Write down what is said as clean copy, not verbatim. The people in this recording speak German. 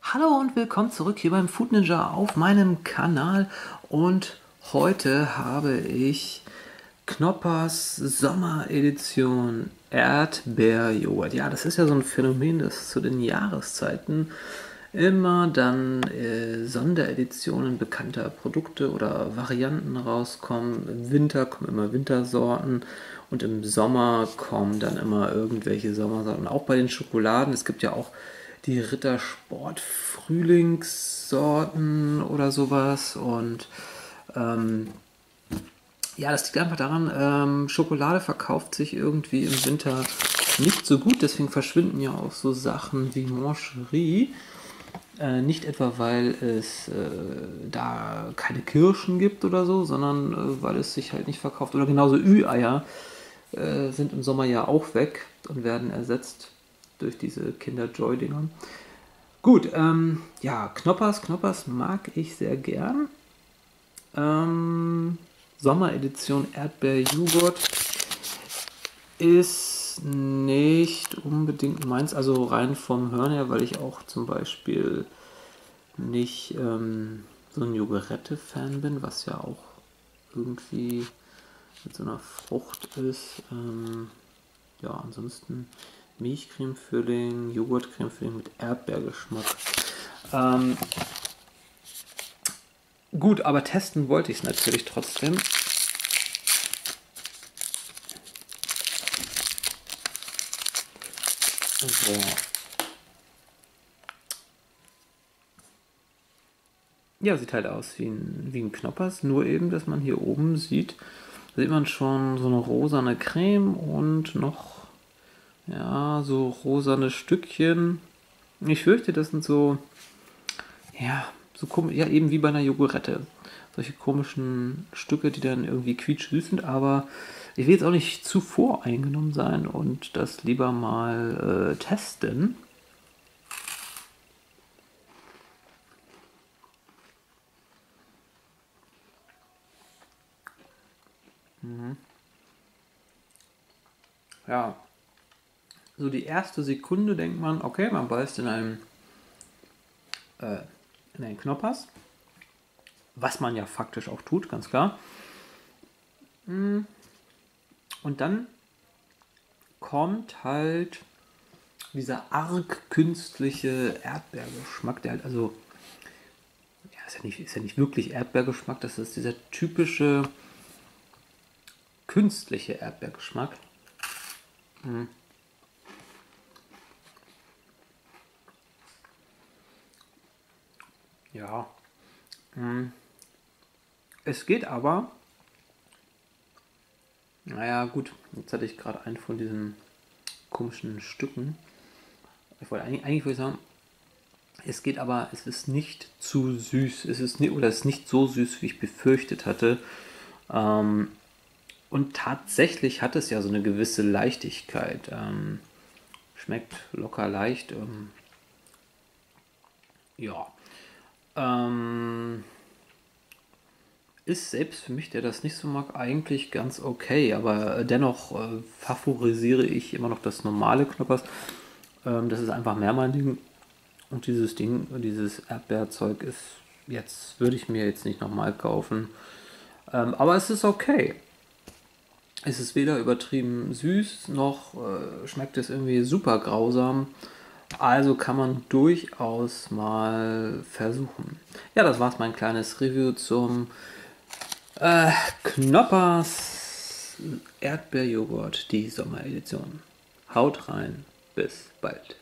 Hallo und willkommen zurück hier beim Food Ninja auf meinem Kanal, und heute habe ich Knoppers Sommeredition Erdbeerjoghurt. Ja, das ist ja so ein Phänomen, dass zu den Jahreszeiten immer dann Sondereditionen bekannter Produkte oder Varianten rauskommen. Im Winter kommen immer Wintersorten und im Sommer kommen dann immer irgendwelche Sommersorten. Auch bei den Schokoladen. Es gibt ja auch die Rittersport Frühlingssorten oder sowas. Und ja, das liegt einfach daran, Schokolade verkauft sich irgendwie im Winter nicht so gut. Deswegen verschwinden ja auch so Sachen wie Mancherie. Nicht etwa, weil es da keine Kirschen gibt oder so, sondern weil es sich halt nicht verkauft. Oder genauso Ü-Eier sind im Sommer ja auch weg und werden ersetzt durch diese Kinder-Joy-Dinger. Gut, ja, Knoppers mag ich sehr gern. Sommeredition Erdbeerjoghurt ist nicht unbedingt meins, also rein vom Hören her, weil ich auch zum Beispiel nicht so ein Joghurette-Fan bin, was ja auch irgendwie mit so einer Frucht ist. Ja, ansonsten Milchcreme-Filling, Joghurtcreme-Filling mit Erdbeergeschmack. Gut, aber testen wollte ich es natürlich trotzdem. So. Ja, sieht halt aus wie ein Knoppers, nur eben, dass man hier oben sieht, da sieht man schon so eine rosane Creme und noch, ja, so rosane Stückchen. Ich fürchte, das sind so, ja, so komisch, ja, eben wie bei einer Joghurette. Solche komischen Stücke, die dann irgendwie quietschsüß sind, aber ich will jetzt auch nicht zu voreingenommen sein und das lieber mal testen. Ja, so die erste Sekunde denkt man, okay, man beißt in einen Knoppers, was man ja faktisch auch tut, ganz klar. Und dann kommt halt dieser arg künstliche Erdbeergeschmack, der halt also, ja, ist ja nicht wirklich Erdbeergeschmack, das ist dieser typische künstliche Erdbeergeschmack. Ja, es geht aber, naja gut, jetzt hatte ich gerade einen von diesen komischen Stücken. Eigentlich wollte ich sagen, es geht aber, es ist nicht zu süß. Es ist nicht, oder es ist nicht so süß, wie ich befürchtet hatte. Und tatsächlich hat es ja so eine gewisse Leichtigkeit. Schmeckt locker leicht. Ja. Ist selbst für mich, der das nicht so mag, eigentlich ganz okay. Aber dennoch favorisiere ich immer noch das normale Knoppers. Das ist einfach mehr mein Ding. Und dieses Ding, dieses Erdbeerzeug ist jetzt, würde ich mir jetzt nicht nochmal kaufen. Aber es ist okay. Es ist weder übertrieben süß, noch schmeckt es irgendwie super grausam. Also kann man durchaus mal versuchen. Ja, das war's, mein kleines Review zum Knoppers Erdbeerjoghurt, die Sommeredition. Haut rein, bis bald.